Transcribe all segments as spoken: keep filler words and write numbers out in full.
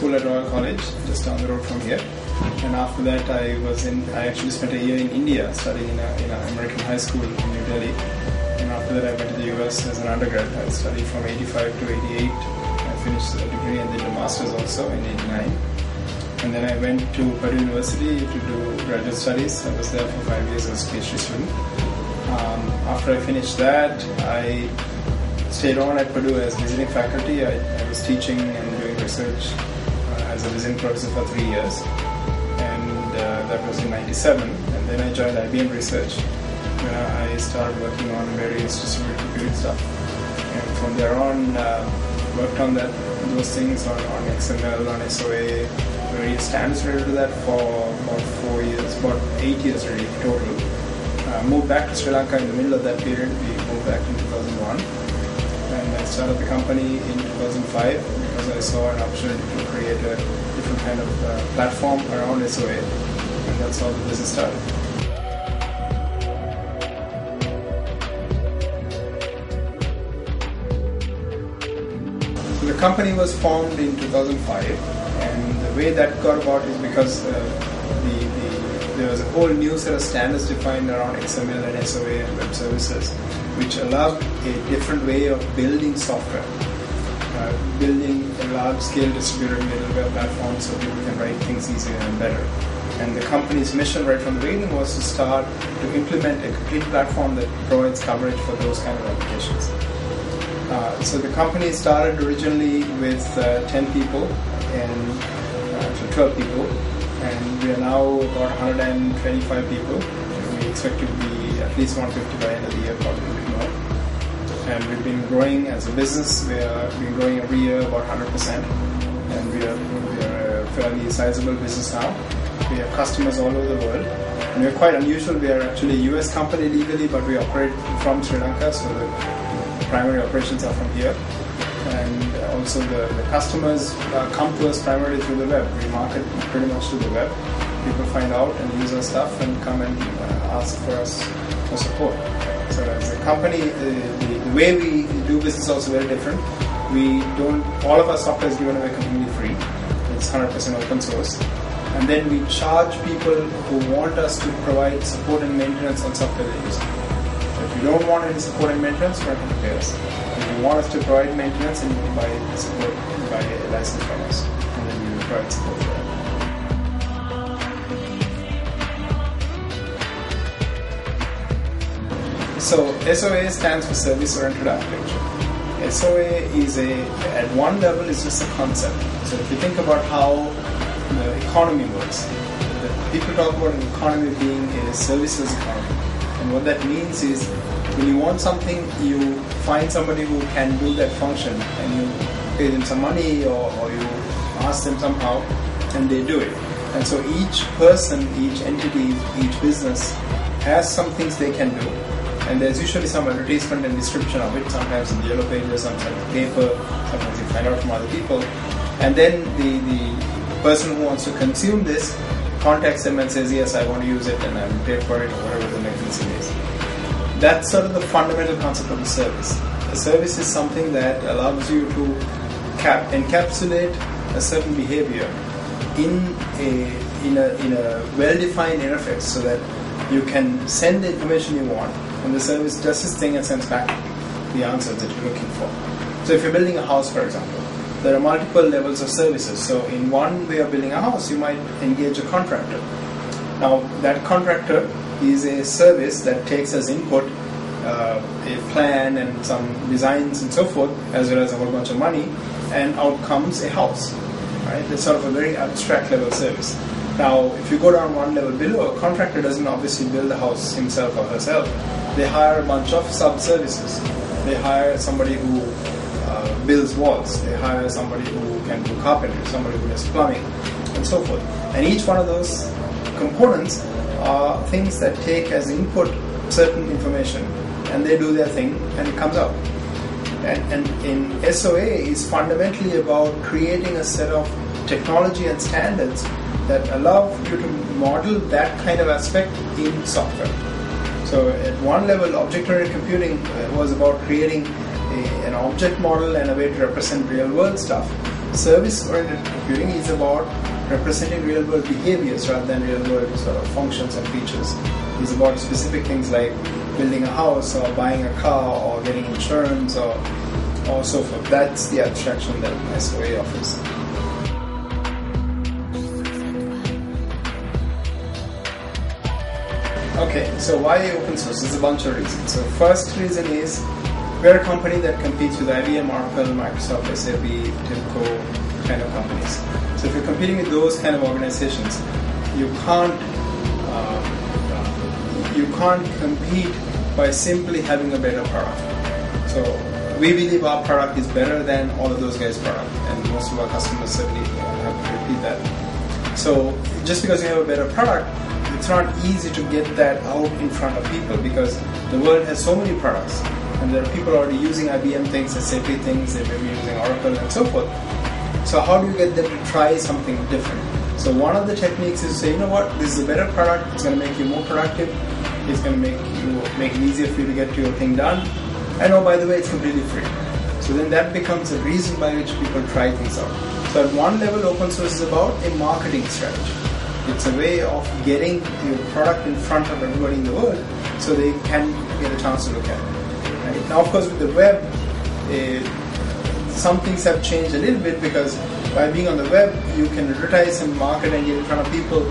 school at Royal College, just down the road from here. And after that, I was in. I actually spent a year in India studying in an American high school in New Delhi. And after that, I went to the U S as an undergrad. I studied from eighty-five to eighty-eight. I finished a degree and did a master's also in eighty-nine. And then I went to Purdue University to do graduate studies. I was there for five years as a PhD student. Um, after I finished that, I stayed on at Purdue as visiting faculty. I, I was teaching and doing research uh, as a visiting professor for three years. And uh, that was in ninety-seven. And then I joined I B M Research, where I started working on various distributed computing stuff. And from there on, uh, worked on that, those things on, on X M L, on S O A, various standards related to that for about four years, about eight years really total. Uh, moved back to Sri Lanka in the middle of that period. We moved back in two thousand one. And I started the company in two thousand five because I saw an opportunity to create a different kind of uh, platform around S O A. And that's how the business started. So the company was formed in two thousand five. And the way that got about is because uh, the, the, there was a whole new set of standards defined around X M L and S O A and web services, which allowed a different way of building software, uh, building a large-scale distributed middleware platform so people can write things easier and better. And the company's mission right from the beginning was to start to implement a complete platform that provides coverage for those kind of applications. Uh, so the company started originally with uh, ten people and uh, to twelve people, and we are now about one hundred twenty-five people. We expect to be at least one hundred fifty by the end of the year, probably a bit more. And we've been growing as a business. We have been growing every year about one hundred percent, and we are, we are a fairly sizable business now. We have customers all over the world, and we're quite unusual. We are actually a U S company legally, but we operate from Sri Lanka, so the primary operations are from here. And also the, the customers uh, come to us primarily through the web. We market pretty much through the web. People find out and use our stuff and come and uh, ask for us for support. So as a company, uh, the, the way we do business is also very different. We don't, all of our software is given away completely free. It's one hundred percent open source. And then we charge people who want us to provide support and maintenance on software they use. So if you don't want any support and maintenance, you don't have to pay us. If you want us to provide maintenance, and you can buy support, buy a license from us, and then we will provide support for that. So S O A stands for Service-Oriented Architecture. S O A is a, at one level, it's just a concept. So if you think about how the economy works, the people talk about an economy being a services economy. And what that means is, when you want something, you find somebody who can do that function, and you pay them some money, or, or you ask them somehow, and they do it. And so each person, each entity, each business has some things they can do. And there's usually some advertisement and description of it, sometimes in the yellow pages, sometimes in paper, sometimes you find out from other people. And then the, the person who wants to consume this contacts them and says, yes, I want to use it, and I will pay for it, or whatever the mechanism is. That's sort of the fundamental concept of the service. A service is something that allows you to cap encapsulate a certain behavior in a, in a, in a well-defined interface, so that you can send the information you want, and the service does its thing and sends back the answers that you're looking for. So if you're building a house, for example, there are multiple levels of services. So in one way of building a house, you might engage a contractor. Now that contractor is a service that takes as input uh, a plan and some designs and so forth, as well as a whole bunch of money, and out comes a house. Right? It's sort of a very abstract level service. Now, if you go down one level below, a contractor doesn't obviously build the house himself or herself. They hire a bunch of sub-services. They hire somebody who uh, builds walls. They hire somebody who can do carpentry, somebody who does plumbing, and so forth. And each one of those components are things that take as input certain information, and they do their thing, and it comes out. And, and in S O A is fundamentally about creating a set of technology and standards that allow you to model that kind of aspect in software. So at one level, object-oriented computing was about creating a, an object model and a way to represent real-world stuff. Service-oriented computing is about representing real-world behaviors rather than real-world sort of functions and features. It's about specific things like building a house or buying a car or getting insurance or, or so forth. That's the abstraction that S O A offers. Okay, so why open source? There's a bunch of reasons. So first reason is we're a company that competes with I B M, Oracle, Microsoft, S A P, TIBCO kind of companies. So if you're competing with those kind of organizations, you can't uh, uh, you can't compete by simply having a better product. So we believe our product is better than all of those guys' product, and most of our customers certainly have to repeat that. So just because you have a better product, it's not easy to get that out in front of people because the world has so many products. And there are people already using I B M things, S A P things, they may be using Oracle and so forth. So how do you get them to try something different? So one of the techniques is to say, you know what, this is a better product, it's going to make you more productive, it's going to make you make it easier for you to get your thing done, and oh, by the way, it's completely free. So then that becomes a reason by which people try things out. So at one level, open source is about a marketing strategy. It's a way of getting your product in front of everybody in the world so they can get a chance to look at it. Now, of course, with the web, uh, some things have changed a little bit because by being on the web, you can advertise and market and get in front of people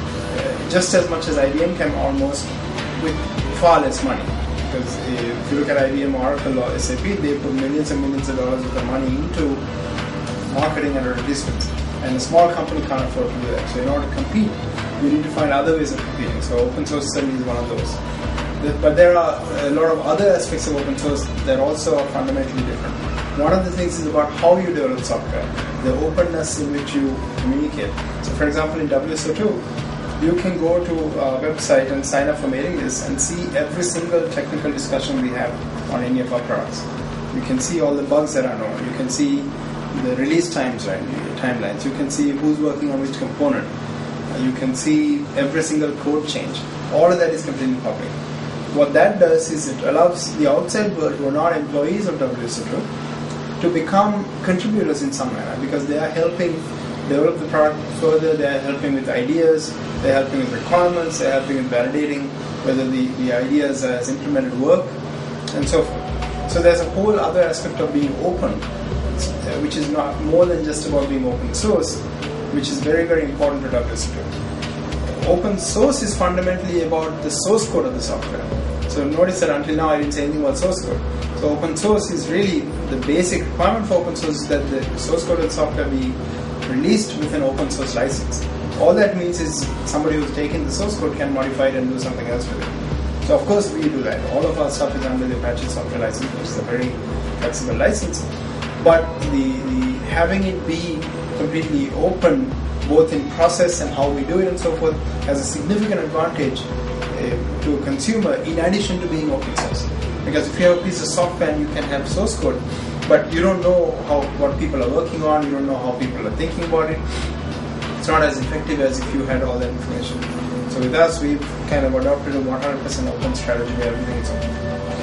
uh, just as much as I B M can almost with far less money. Because uh, if you look at I B M, Oracle, or S A P, they put millions and millions of dollars of the money into marketing and advertisements. And a small company can't afford to do that. So in order to compete, you need to find other ways of competing. So open source certainly is one of those. But there are a lot of other aspects of open source that also are fundamentally different. One of the things is about how you develop software, the openness in which you communicate. So for example, in W S O two, you can go to our website and sign up for mailing lists and see every single technical discussion we have on any of our products. You can see all the bugs that are known. You can see the release times, right, timelines. You can see who's working on which component. You can see every single code change. All of that is completely public. What that does is it allows the outside world who are not employees of W S O two to become contributors in some manner because they are helping develop the product further, they are helping with ideas, they are helping with requirements, they are helping with validating whether the, the ideas as implemented work, and so forth. So there's a whole other aspect of being open, which is not more than just about being open source, which is very, very important to W S O two. Open source is fundamentally about the source code of the software. So notice that until now I didn't say anything about source code. So open source is really, the basic requirement for open source is that the source code of the software be released with an open source license. All that means is somebody who's taken the source code can modify it and do something else with it. So of course we do that. All of our stuff is under the Apache software license, which is a very flexible license. But the, the having it be completely open, both in process and how we do it and so forth, has a significant advantage uh, to a consumer in addition to being open source. Because if you have a piece of software and you can have source code, but you don't know how what people are working on, you don't know how people are thinking about it, it's not as effective as if you had all that information. So with us, we've kind of adopted a one hundred percent open strategy where everything is open.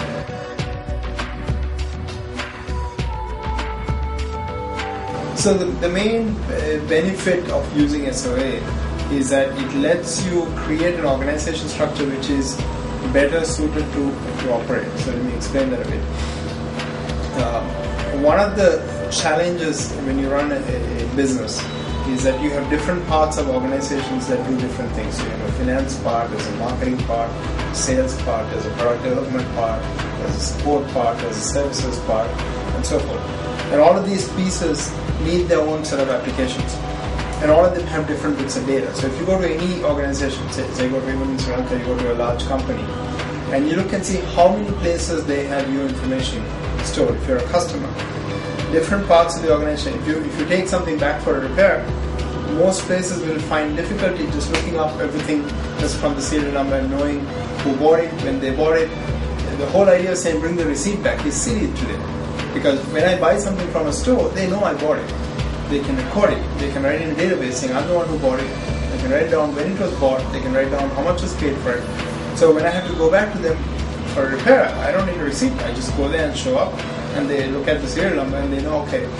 So the, the main uh, benefit of using S O A is that it lets you create an organization structure which is better suited to, to operate. So let me explain that a bit. Uh, one of the challenges when you run a, a business is that you have different parts of organizations that do different things. So you have a finance part, there's a marketing part, sales part, there's a product development part, there's a support part, there's a services part, and so forth. And all of these pieces need their own set of applications. And all of them have different bits of data. So if you go to any organization, say, say you go to even in Sri Lanka, you go to a large company, and you look and see how many places they have your information stored. If you're a customer, different parts of the organization, if you, if you take something back for a repair, most places will find difficulty just looking up everything just from the serial number and knowing who bought it, when they bought it. The whole idea of saying bring the receipt back is silly today. Because when I buy something from a store, they know I bought it. They can record it. They can write in a database saying I'm the one who bought it. They can write down when it was bought. They can write down how much was paid for it. So when I have to go back to them for a repair, I don't need a receipt. I just go there and show up, and they look at the serial number and they know, okay,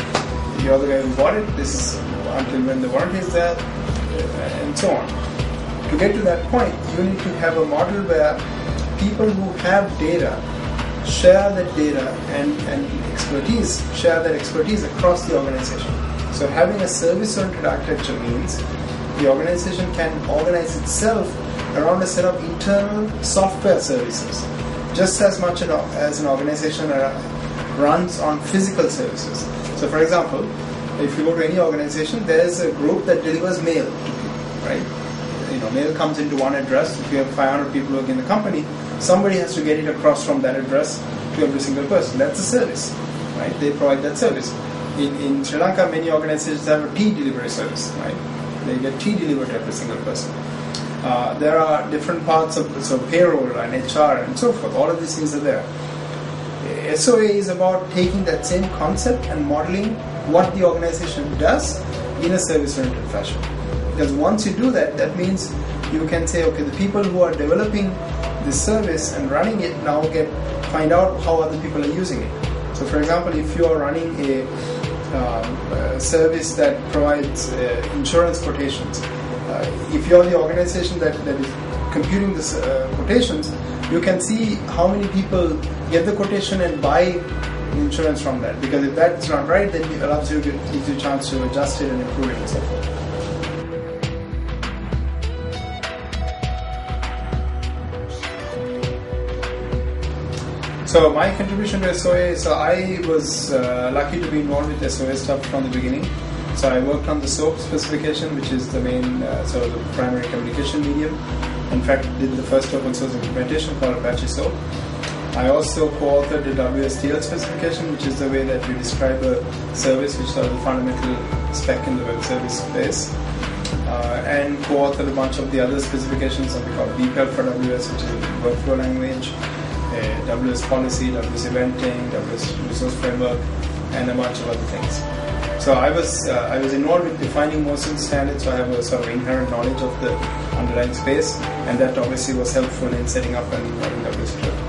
you're the guy who bought it, this is until when the warranty is there, and so on. To get to that point, you need to have a model where people who have data share that data and, and expertise, share that expertise across the organization. So having a service-oriented architecture means the organization can organize itself around a set of internal software services, just as much as an organization runs on physical services. So for example, if you go to any organization, there is a group that delivers mail to people, right? You know, mail comes into one address. If you have five hundred people working in the company, somebody has to get it across from that address to every single person. That's a service, right? They provide that service. In, in Sri Lanka, many organizations have a tea delivery service, right? They get tea delivered to every single person. Uh, there are different parts of so payroll and H R and so forth. All of these things are there. S O A is about taking that same concept and modeling what the organization does in a service-oriented fashion. Because once you do that, that means you can say, okay, the people who are developing this service and running it now get find out how other people are using it. So, for example, if you are running a, um, a service that provides uh, insurance quotations, uh, if you're the organization that, that is computing the uh, quotations, you can see how many people get the quotation and buy insurance from that. Because if that's not right, then it allows you to gives you a chance to adjust it and improve it and so forth. So my contribution to S O A, so I was uh, lucky to be involved with S O A stuff from the beginning. So I worked on the SOAP specification, which is the main, uh, sort of the primary communication medium. In fact, did the first open source implementation called Apache SOAP. I also co-authored the W S T L specification, which is the way that we describe a service, which is sort of the fundamental spec in the web service space. Uh, and co-authored a bunch of the other specifications, something called B P E L for W S, which is a workflow language. Uh, W S policy, W S eventing, W S resource framework, and a bunch of other things. So I was uh, I was involved with defining most of the standards, so I have a sort of inherent knowledge of the underlying space, and that obviously was helpful in setting up and running W S twelve.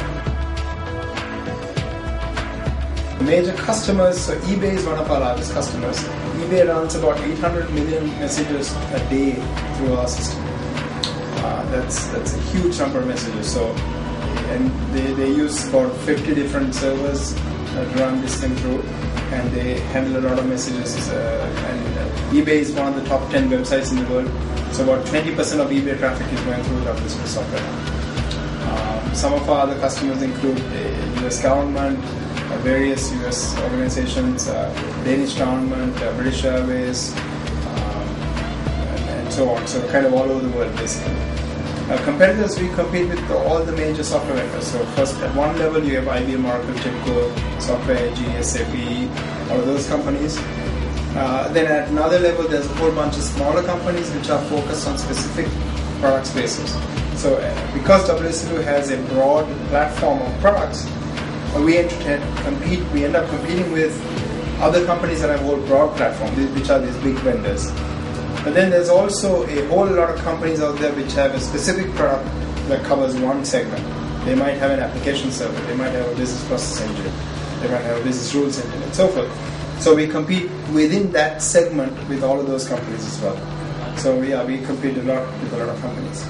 Major customers, so eBay is one of our largest customers. eBay runs about eight hundred million messages a day through our system. Uh, that's that's a huge number of messages. So. And they, they use about fifty different servers uh, to run this thing through, and they handle a lot of messages. Uh, and uh, eBay is one of the top ten websites in the world, so about twenty percent of eBay traffic is going through W S software now. Um, some of our other customers include the U S government, uh, various U S organizations, uh, Danish government, uh, British Airways, um, and, and so on. So kind of all over the world, basically. Uh, competitors, we compete with the, all the major software vendors. So first, at one level, you have I B M, Oracle, TIBCO, Software A G, S A P, all of those companies. Uh, then at another level, there's a whole bunch of smaller companies which are focused on specific product spaces. So uh, because W S two has a broad platform of products, uh, we end to compete. We end up competing with other companies that have a whole broad platform, which are these big vendors. But then there's also a whole lot of companies out there which have a specific product that covers one segment. They might have an application server, they might have a business process engine, they might have a business rules engine, and so forth. So we compete within that segment with all of those companies as well. So yeah, we compete a lot with a lot of companies.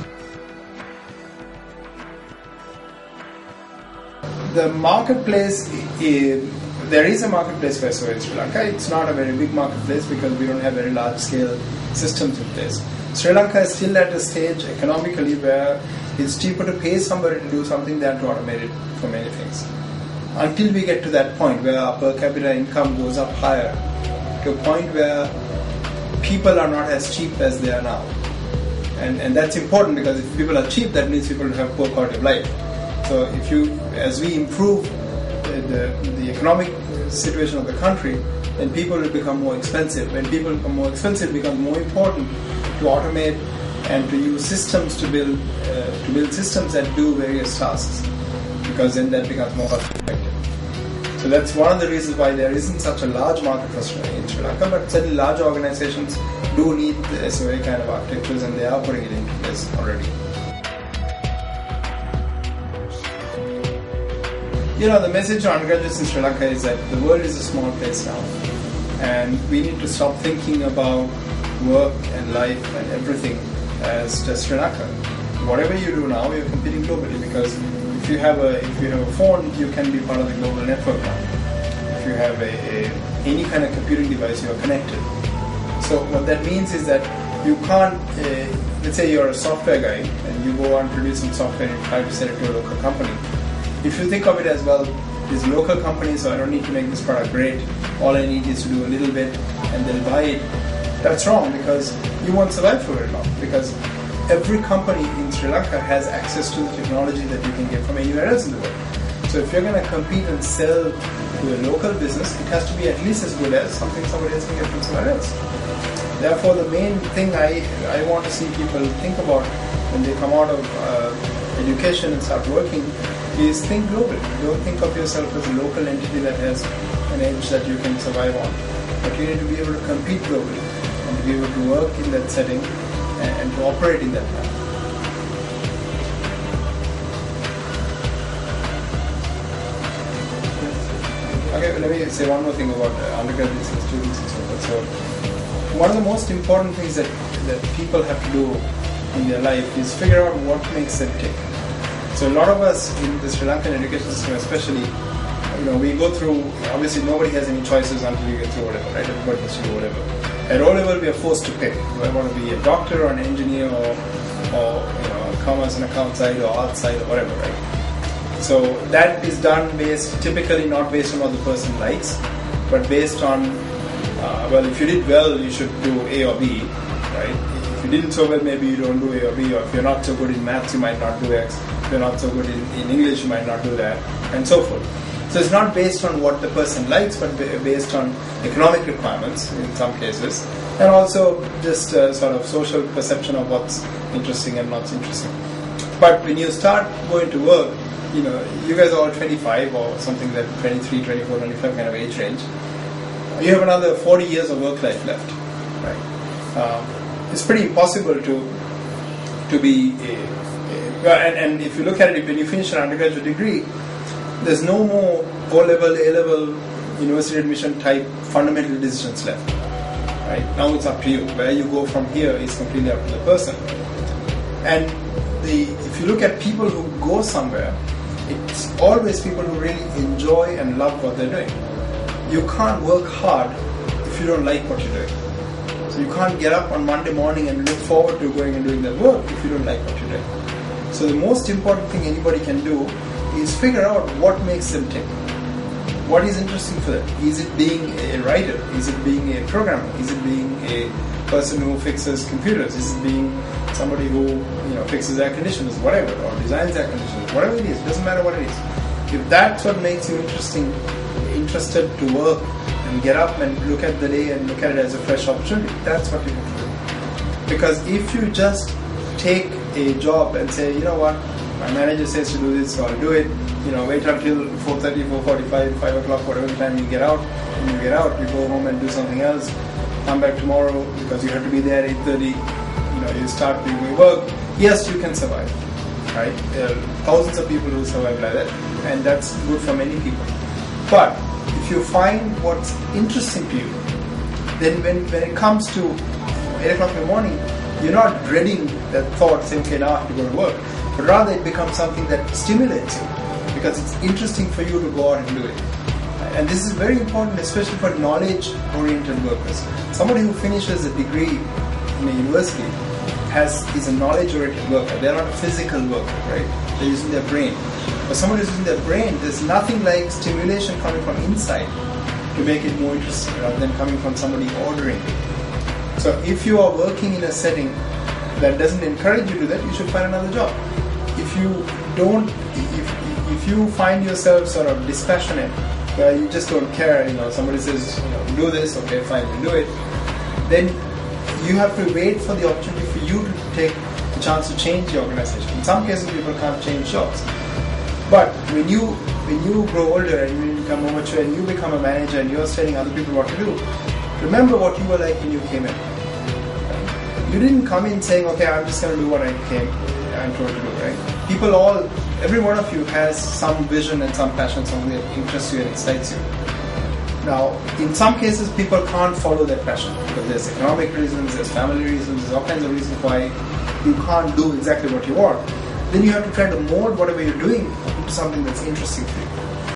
The marketplace is, there is a marketplace for S O A in Sri Lanka. It's not a very big marketplace because we don't have very large scale systems in place. Sri Lanka is still at a stage economically where it's cheaper to pay somebody to do something than to automate it for many things. Until we get to that point where our per capita income goes up higher, to a point where people are not as cheap as they are now. And, and that's important because if people are cheap, that means people have poor quality of life. So if you, as we improve The, the economic situation of the country, then people will become more expensive. When people become more expensive, it becomes more important to automate and to use systems to build uh, to build systems that do various tasks, because then that becomes more cost effective. So that's one of the reasons why there isn't such a large market for in Sri Lanka, but certainly large organizations do need the S O A kind of architectures, and they are putting it into place already. You know, the message to undergraduates in Sri Lanka is that the world is a small place now. And we need to stop thinking about work and life and everything as just Sri Lanka. Whatever you do now, you're competing globally, because if you have a if you have a phone, you can be part of the global network now. If you have a, a any kind of computing device, you are connected. So what that means is that you can't. Uh, let's say you're a software guy and you go and produce some software and try to sell it to a local company. If you think of it as, well, this local company, so I don't need to make this product great. All I need is to do a little bit and they'll buy it. That's wrong, because you won't survive for very long. Because every company in Sri Lanka has access to the technology that you can get from anywhere else in the world. So if you're going to compete and sell to a local business, it has to be at least as good as something somebody else can get from somewhere else. Therefore, the main thing I, I want to see people think about when they come out of uh, education and start working is think globally. Don't think of yourself as a local entity that has an edge that you can survive on. But you need to be able to compete globally and to be able to work in that setting and, and to operate in that manner. Okay, let me say one more thing about uh, undergraduates and students and so forth. So, one of the most important things that, that people have to do in their life is figure out what makes them tick. So a lot of us in the Sri Lankan education system especially, you know, we go through, obviously nobody has any choices until you get through whatever, right? Everybody has to do whatever. At O level we are forced to pick. Do I want to be a doctor or an engineer or, or you know, commerce and account side or art side or whatever, right? So that is done based, typically not based on what the person likes, but based on Uh, well, if you did well, you should do A or B, right? If you didn't so well, maybe you don't do A or B, or if you're not so good in maths, you might not do X. If you're not so good in, in English, you might not do that, and so forth. So it's not based on what the person likes, but based on economic requirements in some cases, and also just uh, sort of social perception of what's interesting and not interesting. But when you start going to work, you know, you guys are all twenty-five or something, that twenty-three, twenty-four, twenty-five kind of age range. You have another forty years of work life left, right? Um, it's pretty impossible to to be, a, a, and, and if you look at it, when you finish an undergraduate degree, there's no more O-level, A-level, university admission type fundamental decisions left, right? Now it's up to you. Where you go from here is completely up to the person. And the if you look at people who go somewhere, it's always people who really enjoy and love what they're doing. You can't work hard if you don't like what you're doing. So you can't get up on Monday morning and look forward to going and doing that work if you don't like what you're doing. So the most important thing anybody can do is figure out what makes them tick. What is interesting for them? Is it being a writer? Is it being a programmer? Is it being a person who fixes computers? Is it being somebody who you know fixes air conditioners, whatever, or designs air conditioners, whatever it is? It doesn't matter what it is. If that's what makes you interesting, interested to work and get up and look at the day and look at it as a fresh opportunity, that's what you have to do. Because if you just take a job and say, you know what, my manager says to do this, so I'll do it, you know, wait until four thirty, four forty-five, five o'clock, whatever time you get out, and you get out, you go home and do something else, come back tomorrow because you have to be there at eight thirty, you know, you start doing your work, yes, you can survive, right? There are thousands of people who survive like that, and that's good for many people. But if you find what's interesting to you, then when, when it comes to eight o'clock in the morning, you're not dreading that thought saying, okay, now I have to go to work. But rather it becomes something that stimulates you because it's interesting for you to go out and do it. And this is very important, especially for knowledge-oriented workers. Somebody who finishes a degree in a university has is a knowledge-oriented worker. They're not a physical worker, right? They're using their brain. But somebody who's using their brain, there's nothing like stimulation coming from inside to make it more interesting rather than coming from somebody ordering it. So if you are working in a setting that doesn't encourage you to do that, you should find another job. If you don't, if, if you find yourself sort of dispassionate, where you just don't care, you know, somebody says, you know, do this, okay, fine, we do it, then you have to wait for the opportunity for you to take the chance to change the organization. In some cases, people can't change jobs. But when you when you grow older and you become more mature and you become a manager and you're telling other people what to do, remember what you were like when you came in. You didn't come in saying, okay, I'm just going to do what I came I'm told to do, right? People all, every one of you has some vision and some passion, something that interests you and excites you. Now, in some cases, people can't follow their passion because there's economic reasons, there's family reasons, there's all kinds of reasons why you can't do exactly what you want. Then you have to try to mold whatever you're doing into something that's interesting for you.